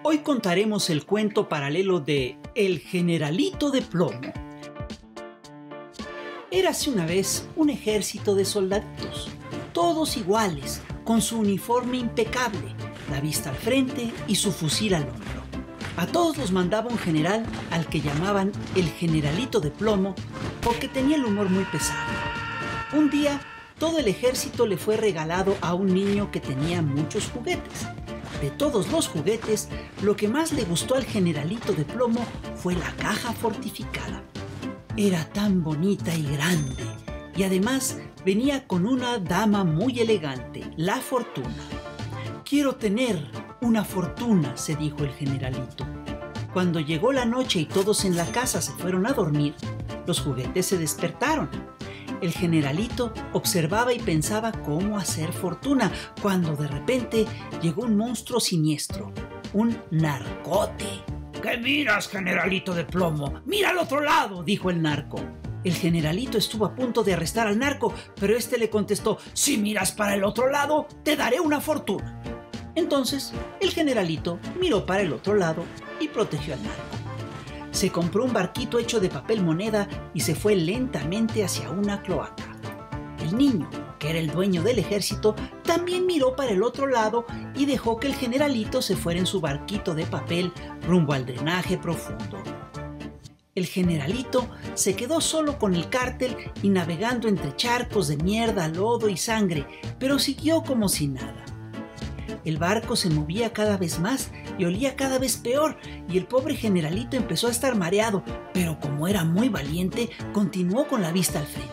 Hoy contaremos el cuento paralelo de El Generalito de Plomo. Érase una vez un ejército de soldaditos, todos iguales, con su uniforme impecable, la vista al frente y su fusil al hombro. A todos los mandaba un general al que llamaban el Generalito de Plomo porque tenía el humor muy pesado. Un día, todo el ejército le fue regalado a un niño que tenía muchos juguetes. De todos los juguetes, lo que más le gustó al Generalito de Plomo fue la caja fortificada. Era tan bonita y grande, y además venía con una dama muy elegante, la Fortuna. «Quiero tener una fortuna», se dijo el Generalito. Cuando llegó la noche y todos en la casa se fueron a dormir, los juguetes se despertaron. El Generalito observaba y pensaba cómo hacer fortuna, cuando de repente llegó un monstruo siniestro, un narcote. «¿Qué miras, Generalito de Plomo? ¡Mira al otro lado!», dijo el narco. El Generalito estuvo a punto de arrestar al narco, pero este le contestó: «Si miras para el otro lado, te daré una fortuna». Entonces, el Generalito miró para el otro lado y protegió al narco. Se compró un barquito hecho de papel moneda y se fue lentamente hacia una cloaca. El niño, que era el dueño del ejército, también miró para el otro lado y dejó que el Generalito se fuera en su barquito de papel rumbo al drenaje profundo. El Generalito se quedó solo con el cártel y navegando entre charcos de mierda, lodo y sangre, pero siguió como si nada. El barco se movía cada vez más y olía cada vez peor, y el pobre Generalito empezó a estar mareado, pero como era muy valiente, continuó con la vista al frente.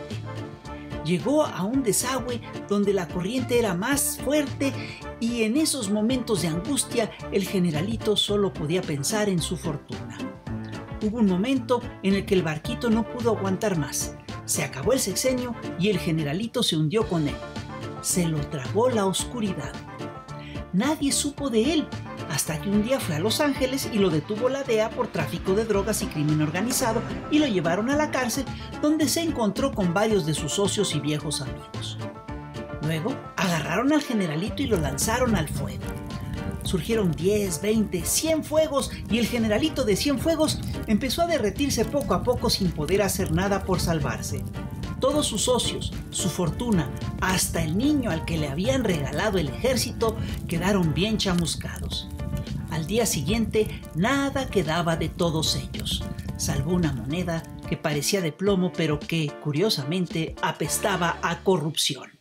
Llegó a un desagüe donde la corriente era más fuerte, y en esos momentos de angustia el Generalito solo podía pensar en su fortuna. Hubo un momento en el que el barquito no pudo aguantar más. Se acabó el sexenio y el Generalito se hundió con él. Se lo tragó la oscuridad. Nadie supo de él, hasta que un día fue a Los Ángeles y lo detuvo la DEA por tráfico de drogas y crimen organizado y lo llevaron a la cárcel, donde se encontró con varios de sus socios y viejos amigos. Luego agarraron al Generalito y lo lanzaron al fuego. Surgieron 10, 20, 100 fuegos y el Generalito de 100 fuegos empezó a derretirse poco a poco sin poder hacer nada por salvarse. Todos sus socios, su fortuna, hasta el niño al que le habían regalado el ejército, quedaron bien chamuscados. Al día siguiente, nada quedaba de todos ellos, salvo una moneda que parecía de plomo, pero que, curiosamente, apestaba a corrupción.